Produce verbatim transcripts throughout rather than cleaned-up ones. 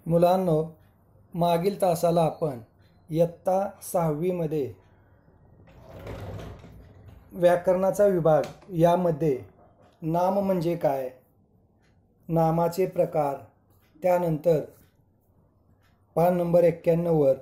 मुलांनो, मागील तासाला आपण इयत्ता सहावीमध्ये व्याकरणाचा विभाग यामध्ये नाम म्हणजे काय, नामाचे प्रकार, त्यानंतर पान नंबर एक्क्याण्णववर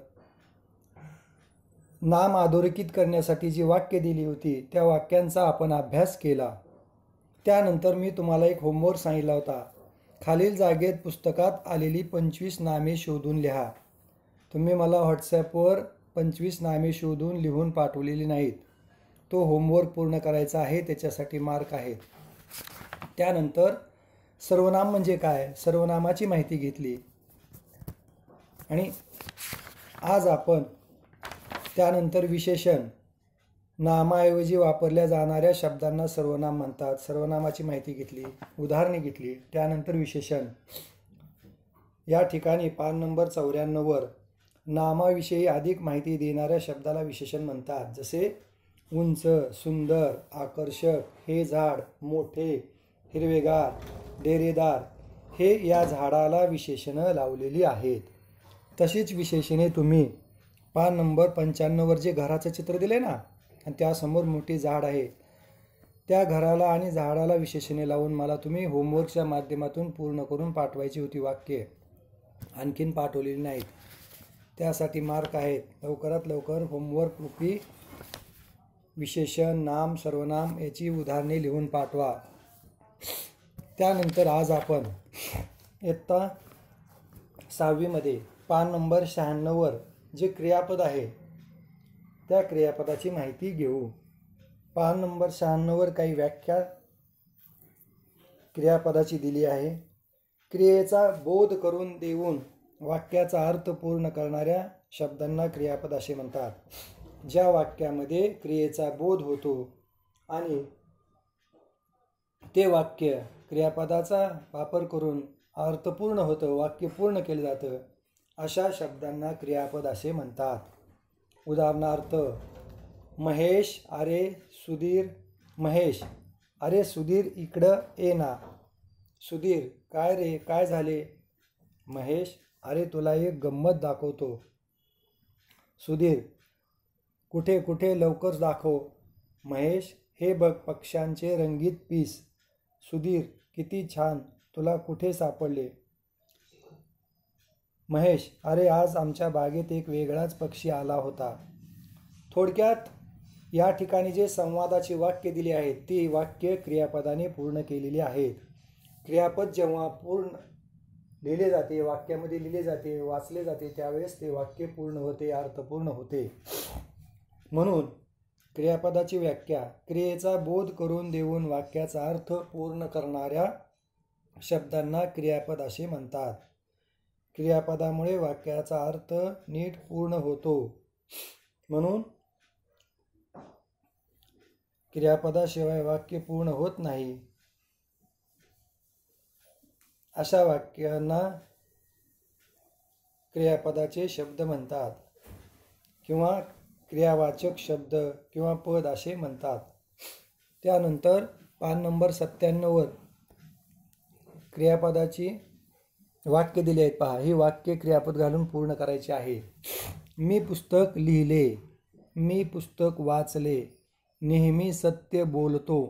नाम अधोरेखित करण्यासाठी जी वाक्य दिली होती त्या वाक्यांचा आपण अभ्यास केला. त्यानंतर मी तुम्हाला एक होमवर्क सांगितला होता. खालील जागेत पुस्तकात आलेली पंचवीस नामे शोधून लिहा. तुम्ही मला व्हॉट्सॲपवर पंचवीस नामे शोधून लिहून पाठवलेली नाहीत. तो होमवर्क पूर्ण करायचा आहे, त्याच्यासाठी मार्क आहेत. त्यानंतर सर्वनाम म्हणजे काय, सर्वनामाची माहिती घेतली. आणि आज आपण त्यानंतर विशेषण, नामाऐवजी वापरल्या जाणाऱ्या शब्दांना सर्वनाम म्हणतात, सर्वनामाची माहिती घेतली, उदाहरणे घेतली. त्यानंतर विशेषण. या ठिकाणी पान नंबर चौऱ्याण्णववर नामाविषयी अधिक माहिती देणाऱ्या शब्दाला विशेषण म्हणतात. जसे उंच, सुंदर, आकर्षक, हे झाड, मोठे, हिरवेगार, डेरेदार, हे या झाडाला विशेषणं लावलेली आहेत. तशीच विशेषणे तुम्ही पान नंबर पंच्याण्णववर जे घराचं चित्र दिले ना, आणि त्यासमोर मोठी झाड आहे, त्या घराला आणि झाडाला विशेषणे लावून मला तुम्ही होमवर्कच्या माध्यमातून पूर्ण करून पाठवायची होती वाक्ये. आणखीन पाठवलेली नाहीत, त्यासाठी मार्क आहेत. लवकरात लवकर होमवर्क रूपी विशेषण, नाम, सर्वनाम याची उदाहरणे लिहून पाठवा. त्यानंतर आज आपण इयत्ता सहावीमध्ये पान नंबर शहाण्णववर जे क्रियापद आहे त्या क्रियापदाची माहिती घेऊ. पान नंबर शहाण्णववर काही व्याख्या क्रियापदाची दिली आहे. क्रियेचा बोध करून देऊन वाक्याचा अर्थ पूर्ण करणाऱ्या शब्दांना क्रियापद असे म्हणतात. ज्या वाक्यामध्ये क्रियेचा बोध होतो आणि ते वाक्य क्रियापदाचा वापर करून अर्थपूर्ण होतं, वाक्य पूर्ण केलं जातं, अशा शब्दांना क्रियापद असे म्हणतात. उदाहरणार्थ, महेश, अरे सुधीर, महेश, अरे सुधीर इकडं ये ना. सुधीर, काय रे, काय झाले. महेश, अरे तुला एक गंमत दाखवतो. सुधीर, कुठे कुठे, लवकर दाखव. महेश, हे बघ पक्ष्यांचे रंगीत पीस. सुधीर, किती छान, तुला कुठे सापडले. महेश, अरे आज आमच्या बागेत एक वेगळाच पक्षी आला होता. थोडक्यात या ठिकाणी जे संवादाची वाक्य दिली आहेत ती वाक्य क्रियापदाने पूर्ण केलेली आहेत. क्रियापद जेव्हा पूर्ण लिहिले जाते, वाक्यामध्ये लिहिले जाते, वाचले जाते, त्यावेळेस ते वाक्य पूर्ण होते, अर्थपूर्ण होते. म्हणून क्रियापदाची व्याख्या, क्रियेचा बोध करून देऊन वाक्याचा अर्थ पूर्ण करणाऱ्या शब्दांना क्रियापद असे म्हणतात. क्रियापदामुळे वाक्याचा अर्थ नीट पूर्ण होतो. म्हणून क्रियापदाशिवाय वाक्य पूर्ण होत नाही. अशा वाक्यांना क्रियापदाचे शब्द म्हणतात किंवा क्रियावाचक शब्द किंवा पद असे म्हणतात. त्यानंतर पान नंबर सत्त्याण्णववर क्रियापदाची वाक्य दिली आहेत. पहा, ही वाक्य क्रियापद घालून पूर्ण करायची आहे. मी पुस्तक लिहिले, मी पुस्तक वाचले, नेहमी सत्य बोलतो,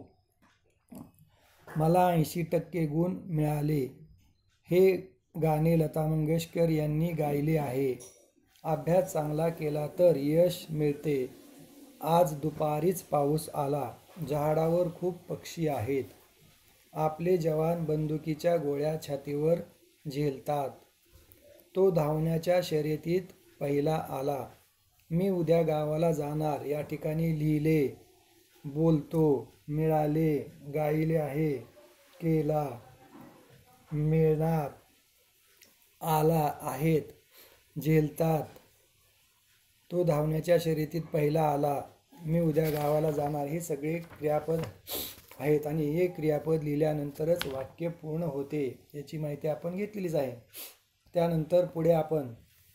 मला ऐंशी टक्के गुण मिळाले, हे गाणे लता मंगेशकर यांनी गायले आहे, अभ्यास चांगला केला तर यश मिळते, आज दुपारीच पाऊस आला, झाडावर खूप पक्षी आहेत, आपले जवान बंदुकीच्या गोळ्या छातीवर झेलतात, तो धावण्याच्या शर्यतीत पहिला आला, मी उद्या गावाला जाणार. या ठिकाणी लिहिले, बोलतो, मिळाले, गायले आहे, केला, मिळणार, आला, आहेत, झेलतात, तो धावण्याच्या शर्यतीत पहिला आला, मी उद्या गावाला जाणार, हे सगळे क्रियापद आहेत. आणि हे क्रियापद लिहिल्यानंतरच वाक्य पूर्ण होते, याची माहिती आपण घेतलेलीच आहे. त्यानंतर पुढे आपण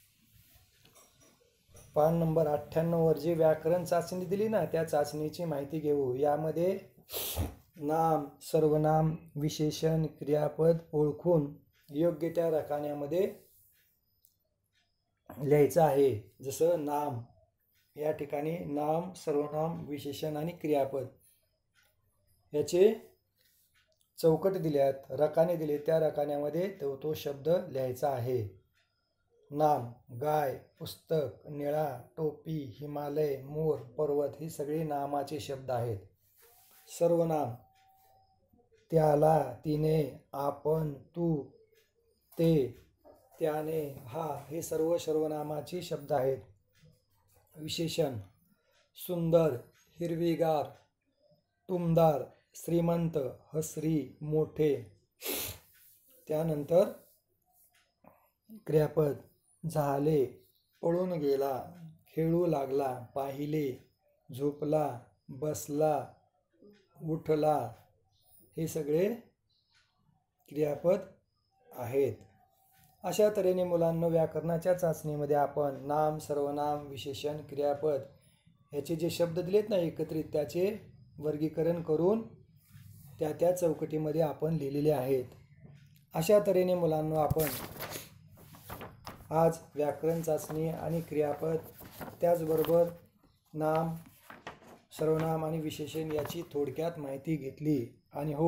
पान नंबर अठ्ठ्याण्णववर जी व्याकरण चाचणी दिली ना, त्या चाचणीची माहिती घेऊ. यामध्ये नाम, सर्वनाम, विशेषण, क्रियापद ओळखून योग्य त्या रकान्यामध्ये लिहायचं आहे. जसं नाम, या ठिकाणी नाम, सर्वनाम, विशेषण आणि क्रियापद याचे चौकट दिले आहेत, रकाने दिले, त्या रकान्यामध्ये तो तो शब्द लिहायचा आहे. नाम, गाय, पुस्तक, निळा, टोपी, हिमालय, मोर, पर्वत हे सगळे नामाचे शब्द आहेत. सर्वनाम, त्याला, तिने, आपण, तू, ते, त्याने, हा हे सर्व सर्वनामाचे शब्द आहेत. विशेषण, सुंदर, हिरवीगार, टुमदार, श्रीमंत, हसरी, मोठे. त्यानंतर क्रियापद, झाले, पळून गेला, खेळू लागला, पाहिले, झोपला, बसला, उठला हे सगळे क्रियापद आहेत. अशा तऱ्हेने मुलांना व्याकरणाच्या चाचणीमध्ये आपण नाम, सर्वनाम, विशेषण, क्रियापद याचे जे शब्द दिलेत ना एकत्रित, त्याचे वर्गीकरण करून त्या त्या चौकटीमध्ये आपण लिहिलेले आहेत. अशा तऱ्हेने मुलांना आपण आज व्याकरण चाचणी आणि क्रियापद, त्याचबरोबर नाम, सर्वनाम आणि विशेषण याची थोडक्यात माहिती घेतली. आणि हो,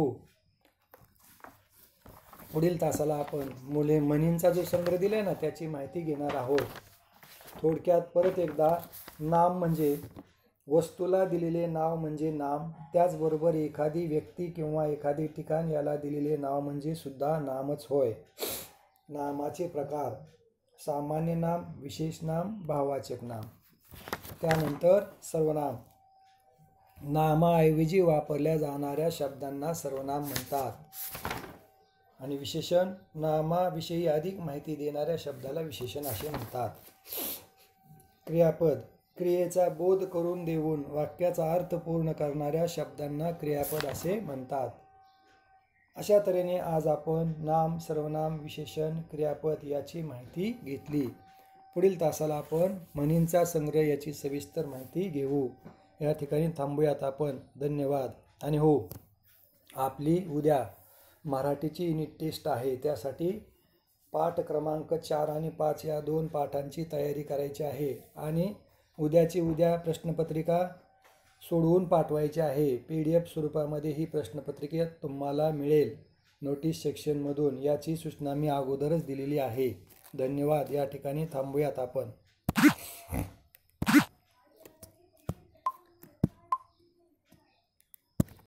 पुढील तासाला आपण मुले म्हणींचा जो संग्रह दिला आहे ना त्याची माहिती घेणार आहोत. थोडक्यात परत एकदा, नाम म्हणजे वस्तूला दिलेले नाव म्हणजे नाम, त्याचबरोबर एखादी व्यक्ती किंवा एखादी ठिकाण याला दिलेले नाव म्हणजे सुद्धा नामच होय. नामाचे प्रकार, सामान्य नाम, विशेष नाम, भाववाचक नाम. त्यानंतर सर्वनाम, नामाऐवजी वापरल्या जाणाऱ्या शब्दांना सर्वनाम म्हणतात. आणि विशेषण, नामाविषयी अधिक माहिती देणाऱ्या शब्दाला विशेषण असे म्हणतात. क्रियापद, क्रियेचा बोध करून देऊन वाक्याचा अर्थ पूर्ण करणाऱ्या शब्दांना क्रियापद असे म्हणतात. अशा तऱ्हेने आज आपण नाम, सर्वनाम, विशेषण, क्रियापद याची माहिती घेतली. पुढील तासाला आपण म्हणींचा संग्रह याची सविस्तर माहिती घेऊ. या ठिकाणी थांबूयात आपण. धन्यवाद. आणि हो, आपली उद्या मराठीची युनिट टेस्ट आहे, त्यासाठी पाठ क्रमांक चार आणि पाच या दोन पाठांची तयारी करायची आहे. आणि उद्याची उद्या प्रश्नपत्रिका सोडवून पाठवायची आहे. पी डी एफ स्वरूपामध्ये ही प्रश्नपत्रिका तुम्हाला मिळेल नोटीस सेक्शनमधून. याची सूचना मी अगोदरच दिलेली आहे. धन्यवाद. या ठिकाणी थांबूयात आपण.